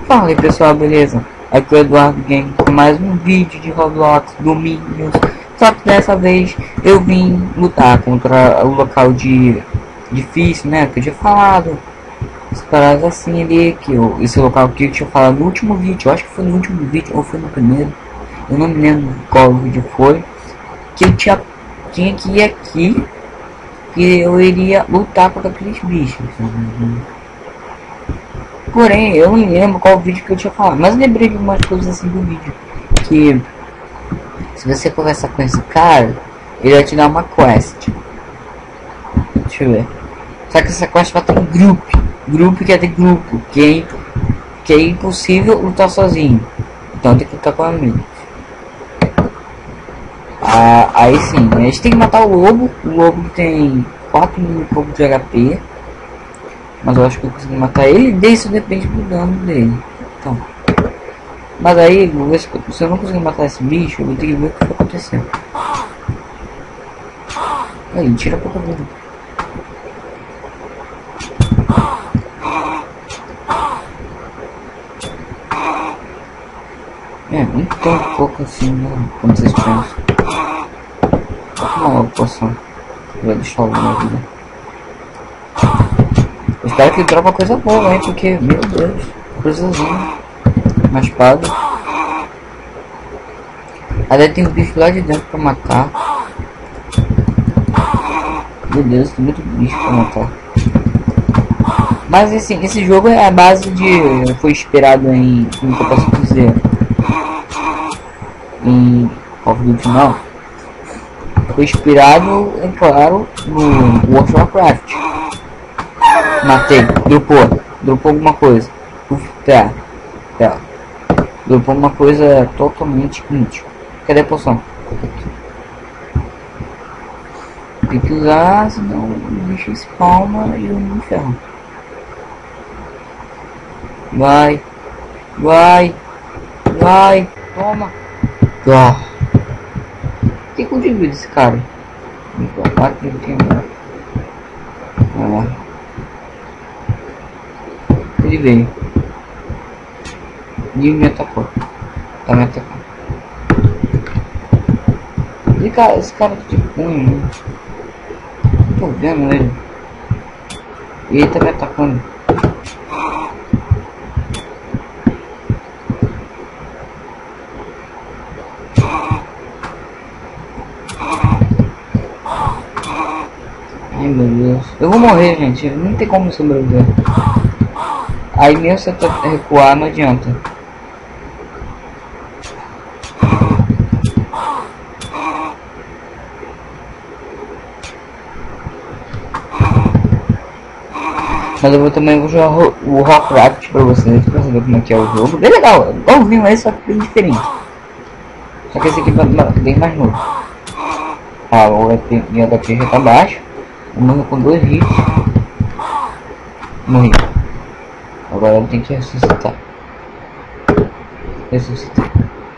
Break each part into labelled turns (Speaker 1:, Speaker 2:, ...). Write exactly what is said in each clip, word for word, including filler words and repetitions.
Speaker 1: Fala aí pessoal, beleza? Aqui é o Eduardo Game com mais um vídeo de Roblox Domínios. Só que dessa vez eu vim lutar contra o local de difícil, né? Que eu tinha falado. As paradas assim ali, que eu, esse local que eu tinha falado no último vídeo. Eu acho que foi no último vídeo ou foi no primeiro. Eu não me lembro qual vídeo foi. Que eu tinha, tinha que ir aqui. Que eu iria lutar contra aqueles bichos. Porém, eu não lembro qual vídeo que eu tinha falado, mas lembrei de umas coisas assim do vídeo. Que se você conversar com esse cara, ele vai te dar uma quest. Deixa eu ver. Só que essa quest vai ter um grupo. Grupo que é de grupo, que é, que é impossível lutar sozinho. Então tem que lutar com amigos. Ah, aí sim, a gente tem que matar o lobo. O lobo tem quatro mil e pouco de H P. Mas eu acho que eu consegui matar ele, disso depende do dano dele. Então. Mas aí, se eu não conseguir matar esse bicho, eu vou ter que ver o que vai acontecer. Aí, tira a pouca vida. É, nem tão pouco assim, né? Como vocês pensam. Vou tomar uma poção. Vai deixar alguma vida. Eu espero que dropa coisa boa, hein? Porque, meu Deus, coisazinha. Uma espada. Aí tem um bicho lá de dentro pra matar. Meu Deus, tem muito bicho pra matar. Mas assim, esse jogo é a base de. Foi inspirado em. Como que eu posso dizer? Em Call of Duty não. Foi inspirado, é claro, no World of Warcraft. Matei, dropou, dropou alguma coisa. Uf, tá, tá. Dropou uma coisa totalmente inútil. Cadê a poção? Tem que usar, senão o bicho spawna e eu me ferro. Vai, vai, vai, toma. Ah. Tem que contribuir desse cara. Vai lá. Ele veio. E me atacou. Tá me atacando. Esse cara, esse cara tá de punho, né? Não tô vendo ele. E ele tá me atacando. Ai meu Deus. Eu vou morrer, gente. Não tem como sobreviver. Aí mesmo você tá recuar, não adianta. Mas eu vou também vou jogar o Warcraft pra vocês, pra saber como é que é o jogo. Bem legal, igualzinho aí, só que bem diferente. Só que esse aqui é bem mais novo. Ah, o minha H P já tá baixo. Eu morri com dois hits. Morri. Agora eu tenho que ressuscitar. Ressuscitar.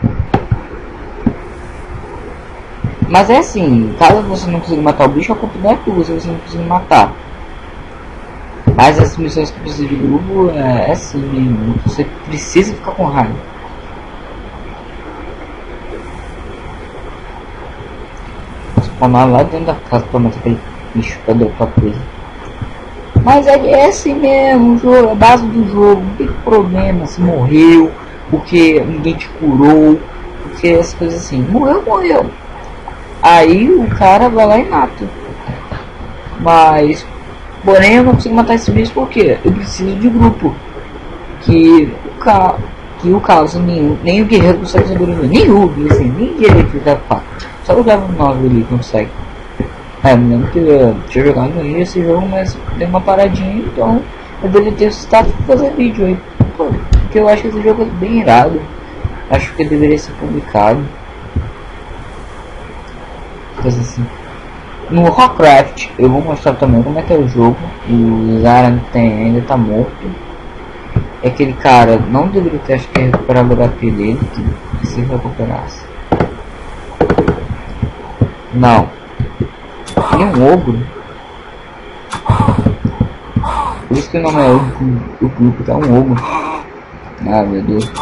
Speaker 1: Mas é assim, caso você não consiga matar o bicho, a culpa não é tua se você não conseguir matar. Mas as missões que precisa de grupo é, é assim mesmo. Você precisa ficar com raiva. Spawnar lá dentro da casa pra matar aquele bicho pra dropar coisa. Mas é, é assim mesmo, o jogo, a base do jogo, não tem problema se morreu, porque ninguém te curou, porque essas coisas assim, morreu, morreu. Aí o cara vai lá e mata. Mas, porém eu não consigo matar esse bicho porque eu preciso de grupo. Que o ca... que o caso nenhum, nem o guerreiro consegue sobreviver, nem o Ruby, assim, nem direito da faca. Só o level nove ali consegue. É, me lembro que eu tinha jogado no esse jogo, mas deu uma paradinha, então eu deveria ter citado pra fazer vídeo aí. Pô, porque eu acho que esse jogo é bem irado. Acho que deveria ser publicado. Coisa assim. No Warcraft eu vou mostrar também como é que é o jogo. O Zara tem, ainda tá morto. É aquele cara não deveria ter, acho que é recuperar o H P dele, que se recuperasse. Não. Ele é um ogro. Por isso que o nome é o, o grupo, tá um ogro. Ah, meu Deus.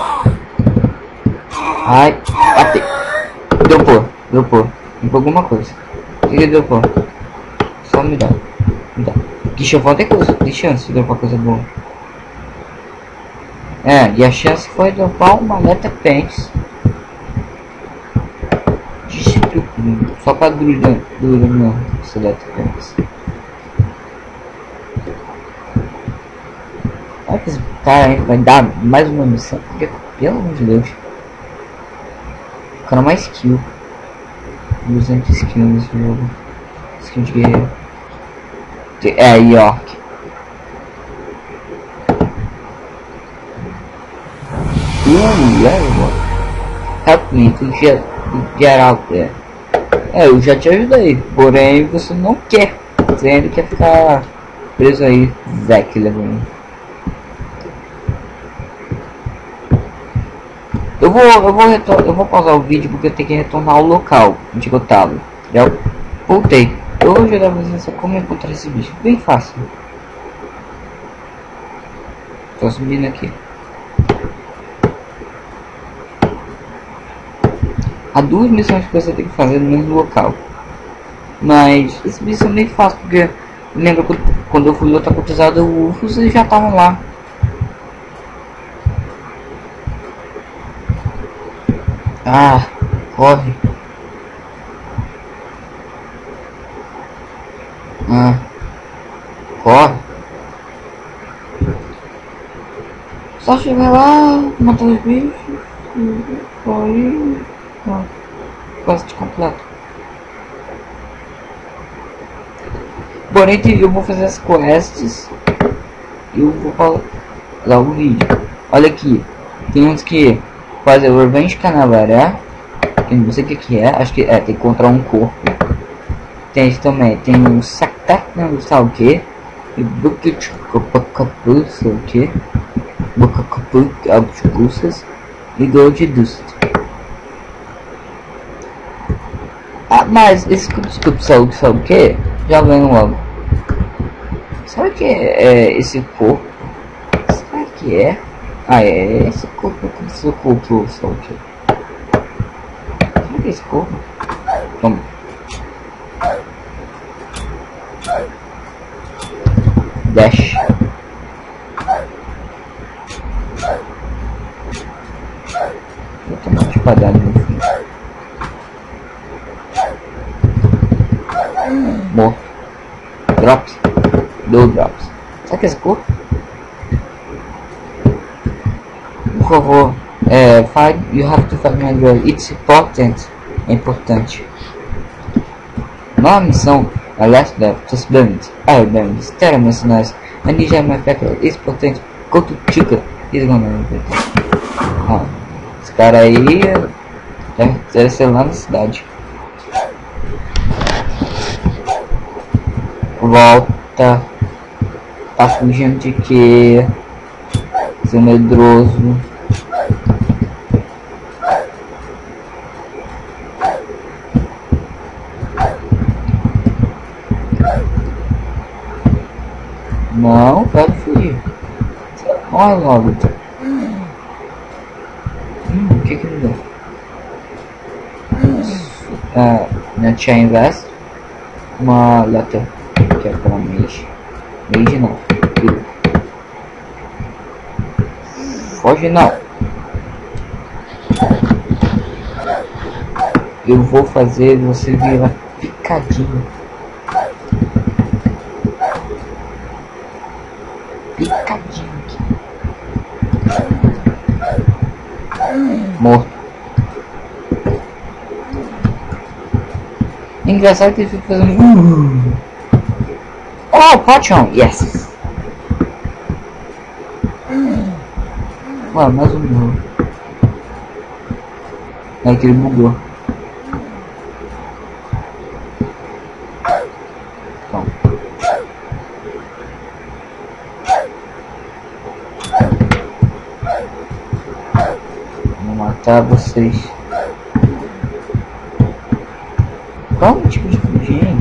Speaker 1: Ai, bate. Deu pô, deu pô. Deu alguma coisa. O que deu pô? Só me dá. Me dá. Que chefão tem coisa. Tem chance de dropar coisa boa. É, e a chance foi dropar uma Leta Pants. Só pra dura, dura não, essa Leta Pants. Olha que esse cara vai dar mais uma missão. Porque, pelo amor de Deus. O cara mais skill. duzentos skill nesse jogo. Skill de guerreiro. É, York. Uh, é, help me to get, get out there. É, eu já te ajudei. Porém, você não quer. Você ainda quer ficar preso aí, Zack levando. Eu vou, eu vou eu vou pausar o vídeo porque eu tenho que retornar ao local onde eu tava. Já voltei. Eu vou ajudar vocês a como encontrar esse bicho. Bem fácil. Tô subindo aqui. Há duas missões que você tem que fazer no mesmo local. Mas esse bicho é meio fácil porque lembra quando eu fui lutar contra os U F Os, eles já estavam lá. Ah, corre. Ah, corre. Só chegar lá, matar os bichos. Corre. Ah, quase de completo. Porém, eu vou fazer as quests. E eu vou falar o vídeo. Olha aqui. Tem uns que fazer o Revenge Canavaré. Eu não sei o que, que é. Acho que é, tem que encontrar um corpo. Tem esse também. Tem um Sactac, não sei o que. E Bucket Copacapu, sei o que. Bucacapu, Abscusas. E Gold Dust. Ah, mas esse Cup sabe, sabe o que? Já vem logo. Sabe o que é, é esse corpo? Sabe o que é? Ah, é esse corpo, esse corpo, sabe o que? Sabe o que é esse corpo? Vamos. Dash. Vou tomar uma espadada no fim. Morto. Drops. Deu drops. Sabe que esse corpo? Por favor, é, find, you have to find my girl. It's important. É importante. Nova missão. A last death. Just burned. I burned. Stare mercenaries. I need my factor. It's important. Go to Chica. He's gonna be ah, esse cara aí deve, deve ser lá na cidade. Volta. Tá fugindo de que? Seu medroso. Não, pode fugir. Olha logo. Hum, o que que me deu? Ah, na Chain Invest. Uma letra que é para Mage. Mage não. Foge não. Eu vou fazer você virar picadinho. Picadinho aqui. Morto. Engraçado que ele fica fazendo. Uh. Oh, Potion! Yes! Mano, mais um burro. É que ele bugou. Então. Vou matar vocês. Qual o tipo de fugir?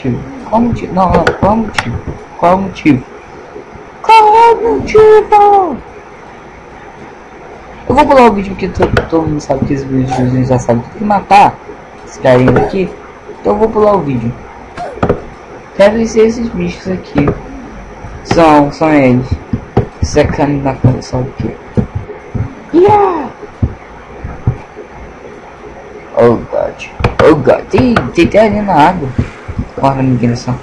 Speaker 1: motivo? Qual o motivo? Não, não, qual o motivo? Qual o motivo? Qual é o motivo? Eu vou pular o vídeo porque todo, todo mundo sabe que esses vídeos já sabem que matar esse carinha aqui. Então eu vou pular o vídeo. Deve ser esses bichos aqui. São, são eles. Secando na cara, sabe o que? Yeah! Oh god. Oh god. Tem, tem até ali na água. Corre na direção.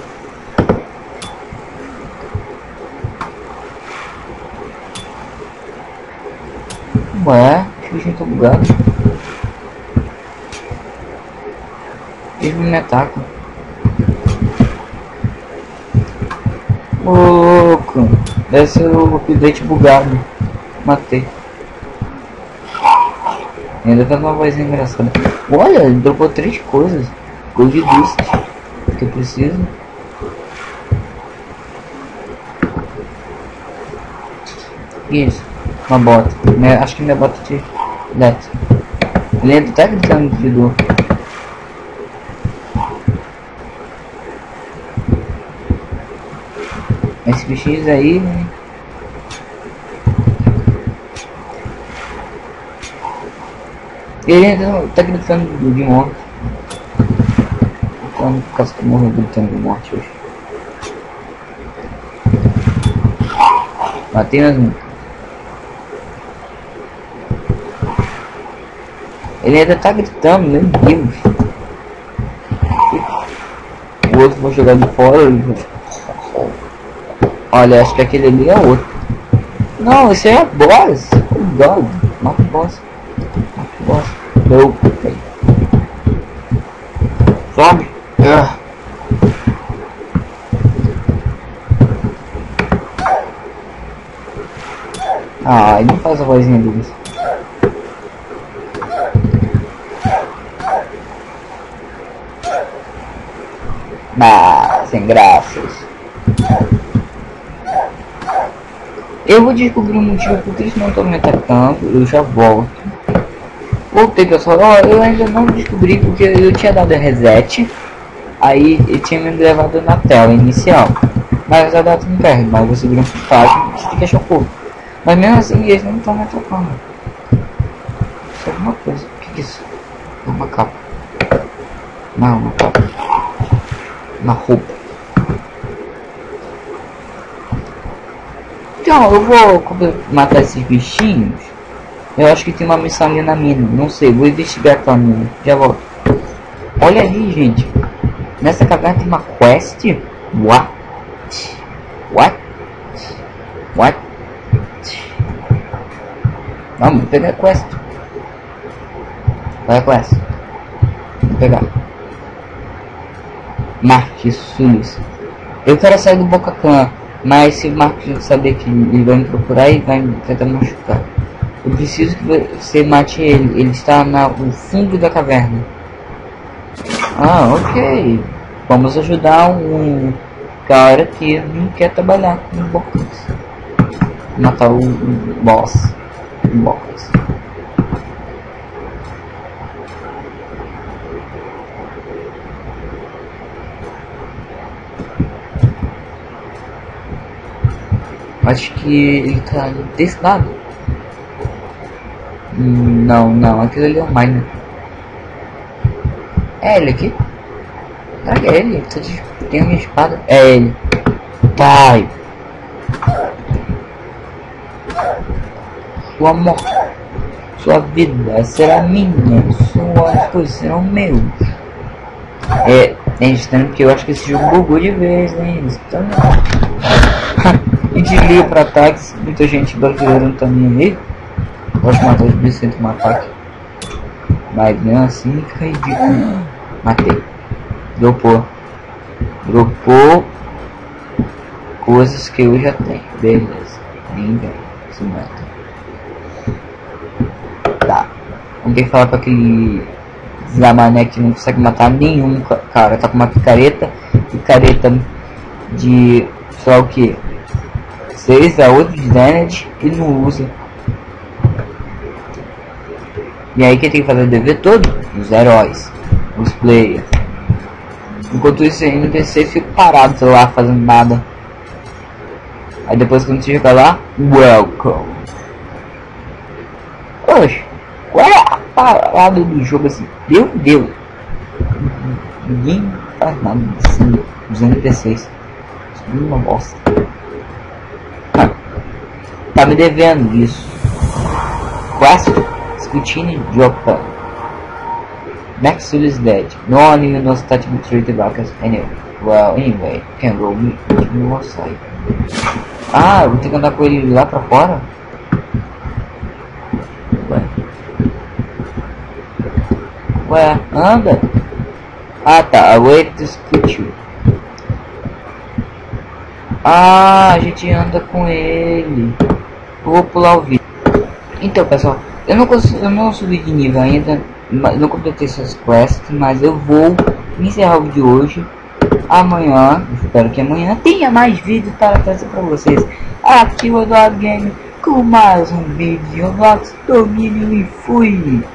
Speaker 1: Ué, os bichinhos estão bugados. Eles me atacam. Ô louco. Deve ser o update bugado. Matei. Ainda tá uma vozinha engraçada. Olha, ele dropou três coisas. Gold Dust que eu preciso. Isso, uma bota. Né? Acho que minha bota de Death. Ele ainda tá gritando de dor. Esses bichinhos aí, né? Ele ainda tá gritando de morte. Então, por causa que eu morro gritando de morte hoje. Matei nas nunca. Ele ainda tá gritando, meu Deus. O outro vou jogar de fora. Olha, acho que aquele ali é outro. Não, esse é boss. Oh god, mata o boss. Mata o boss. Não, sobe. Ah. Ah, ele não faz a vozinha deles. Ah, sem graças. Eu vou descobrir o motivo porque eles não estão me atacando. Eu já volto. Voltei, pessoal. Ó, eu ainda não descobri porque eu tinha dado reset. Aí ele tinha me levado na tela inicial. Mas a data não perde. Mas você vira um página, você tem que achar o corpo. Mas mesmo assim eles não estão me atacando. Isso é alguma coisa. O que, que é isso? É uma capa. Não, uma capa. Uma roupa. Então, eu vou matar esses bichinhos. Eu acho que tem uma missão ali na mina. Não sei, vou investigar aquela mina. Já volto. Olha aí, gente. Nessa caverna tem uma quest. What? What? What? Vamos pegar a quest. Vai a quest. Vou pegar. Marcos Sulis. Eu quero sair do Boca Clã. Mas se o Marcos saber que ele vai me procurar e vai tentar me machucar. Eu preciso que você mate ele. Ele está no fundo da caverna. Ah, ok. Vamos ajudar um cara que não quer trabalhar com bocas. Matar o, o boss. Bocas. Acho que ele tá desse lado. Não, não, aquilo ali é o Miner. É ele aqui? Será que é ele? Tem a minha espada. É ele. Pai. Sua morte. Sua vida será minha. Suas coisas serão meus. É, é estranho porque eu acho que esse jogo bugou de vez, né? Então, a gente liga para ataques, muita gente brasileira também aí. Gosto de matar os bichos sem tomar ataque. Mas mesmo assim fica ridículo. Matei. Dropou. Dropou coisas que eu já tenho. Beleza. Ninguém se mata. Tá. Vamos ter que falar com aquele Zamané que não consegue matar nenhum cara. Tá com uma picareta. Picareta de sei lá o que. seis a oito de damage. Ele não usa. E aí quem tem que fazer o dever todo? Os heróis. Os players. Enquanto isso, aí no P C fico parado, sei lá, fazendo nada. Aí depois quando você chega lá, welcome. Oxe, qual é a parada do jogo assim? Meu Deus. Ninguém faz nada assim, usando N P Cs. Isso é uma bosta. Ah, tá me devendo isso. Quest, Scrutiny, Joker. Next to is dead. No one even knows that to treat the backers anyway. Well, anyway, can go me no more side. Ah, eu vou ter que andar com ele lá pra fora? Ué. Ué, anda. Ah tá, wait to scoot you. Ah, a gente anda com ele. Eu vou pular o vídeo. Então pessoal, eu não consigo, eu não subi de nível ainda, não completei essas quests, mas eu vou encerrar o vídeo de hoje. Amanhã, espero que amanhã tenha mais vídeo para trazer para vocês. Aqui o Eduardo Game com mais um vídeo de Roblox Domínio e fui!